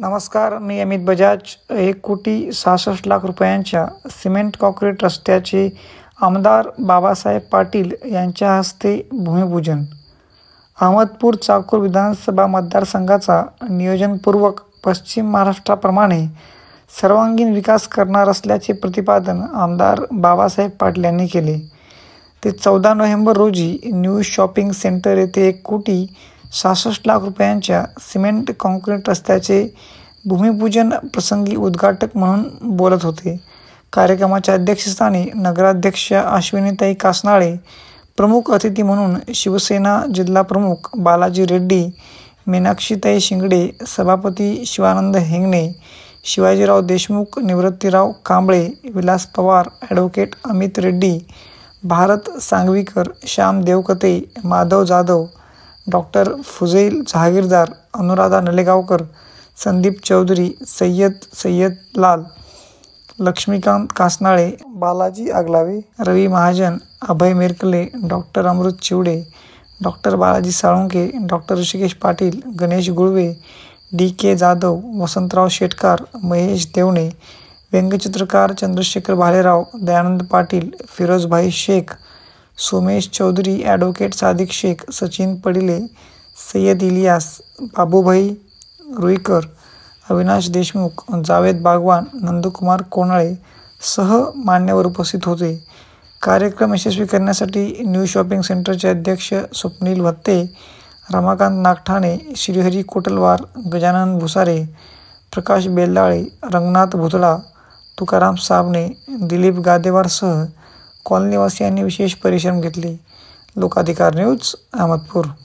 नमस्कार, मी अमित बजाज. 1,66,00,000 रुपयांच्या cement concrete रस्त्याचे आमदार बाबासाहेब पाटील यांच्या हस्ते भूमिपूजन. अहमदपूर चाकूर विधानसभा मतदारसंघाचा नियोजनपूर्वक पश्चिम महाराष्ट्राप्रमाणे सर्वांगीण विकास करणार असल्याचे प्रतिपादन आमदार बाबासाहेब पाटील यांनी केले. ते 14 नोव्हेंबर रोजी न्यू शॉपिंग सेंटर येथे 1,66,00,000 रुपयांच्या सिमेंट काँक्रीट रस्त्याचे भूमिपूजन प्रसंगी उद्घाटक म्हणून बोलत होते. कार्यक्रमाच्या अध्यक्षस्थानी नगराध्यक्षा अश्विनीताई कासनाळे, प्रमुख अतिथी म्हणून शिवसेना जिल्हाप्रमुख बालाजी रेड्डी, मीनाक्षीताई शिंगडे, सभापती Shivanand Hengane, Shivajirao Deshmukh, Nivruttirao Kamble, Vilas Pawar, advocate Amit Reddy, Bharat Sangvikar, Shyam Devkate, Madhav Jadhav, doctor Fuzail Jahagirdar, Anuradha Nalegaonkar, Sandeep Chaudhari, Sayyad Lal, Laxmikant Kasnale, Balaji Aglave, Ravi Mahajan, Abhay Mirkale, doctor Amrut Chivde, doctor Balaji Salunke, doctor Rushikesh Patil, Ganesh Gulve, DK Jadhav, Vasantrao Shetkar, Mahesh Devne, व्यंगचित्रकार चंद्रशेखर भालेराव, दयानंद पाटील, फिरोजभाई शेख, सोमेश चौधरी, ॲडव्होकेट सादिक शेख, सचिन पडिले, सय्यद इलियास, बाबूभाई रुईकर, अविनाश देशमुख, जावेद बागवान, नंदकुमार कोनाळे सह मान्यवर उपस्थित होते. कार्यक्रम यशस्वी करण्यासाठी न्यू शॉपिंग सेंटरचे अध्यक्ष स्वप्नील भत्ते, रमाकांत नागठाणे, श्रीहरी कोटलवार, गजानन भुसारे, प्रकाश बेल्लाळे, रंगनाथ भुतळा, तुकाराम साबणे, दिलीप गादेवारसह कॉलनीवासियांनी विशेष परिश्रम घेतले. लोकाधिकार न्यूज, अहमदपूर.